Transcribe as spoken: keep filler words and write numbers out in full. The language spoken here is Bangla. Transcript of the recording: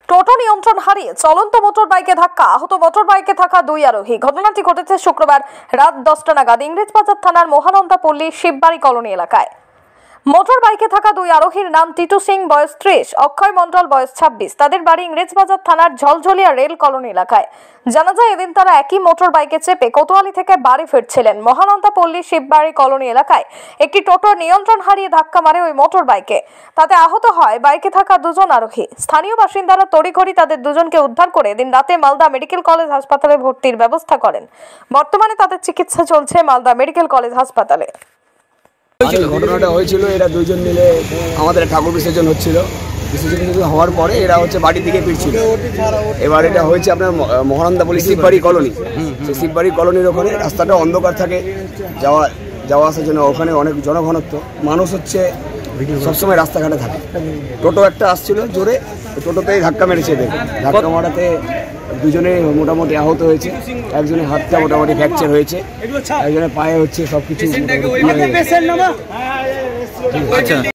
টোটো নিয়ন্ত্রণ হারিয়ে চলন্ত মোটর বাইকে ধাক্কা, আহত মোটর বাইকে থাকা দুই আরোহী। ঘটনাটি ঘটেছে শুক্রবার রাত দশটা নাগাদ ইংরেজবাজার থানার মহানন্দা পল্লী শিববাড়ি কলোনি এলাকায়। মোটর বাইকে থাকা দুই আরোহীর নাম টিটু সিং, বয়স ত্রিশ, অক্ষয় মন্ডল, বয়স ছাব্বিশ। তাদের বাড়ি ইংরেজবাজার থানার ঝলঝলিয়া রেল কলোনি এলাকায়। জানা যায় এদিন তারা একই মোটর বাইকে চেপে কোতোয়ালি থেকে বাড়ি ফিরছিলেন। মহানন্দা পল্লী শিববাড়ি কলোনি এলাকায় একটি টোটো নিয়ন্ত্রণ হারিয়ে ধাক্কা মারে ওই মোটর বাইকে। তাতে আহত হয় বাইকে থাকা দুজন আরোহী। স্থানীয় বাসিন্দারা তড়িঘড়ি তাদের দুজনকে উদ্ধার করে এদিন রাতে মালদা মেডিকেল কলেজ হাসপাতালে ভর্তির ব্যবস্থা করেন। বর্তমানে তাদের চিকিৎসা চলছে মালদা মেডিকেল কলেজ হাসপাতালে। ঘটনাটা হয়েছিল, এরা দুইজন মিলে আমাদের ঠাকুর বিসর্জন হচ্ছিল। বিসর্জন হওয়ার পরে এরা হচ্ছে বাড়ি থেকে ফিরছিল। এবার এটা হয়েছে আপনার মহানন্দা পল্লী শিববাড়ি কলোনি। সেই শিববাড়ি কলোনির ওখানে রাস্তাটা অন্ধকার থাকে, যাওয়া যাওয়া আসার জন্য ওখানে অনেক জনঘনত্ব, মানুষ হচ্ছে সবসময় রাস্তাঘাটে থাকে। টোটো একটা আসছিল জোরে, টোটোতেই ধাক্কা মেরেছে। ধাক্কা মারাতে দুজনে মোটামুটি আহত হয়েছে। একজনের হাতটা মোটামুটি ফ্র্যাকচার হয়েছে, একজনের পায়ে হচ্ছে সব কিছু।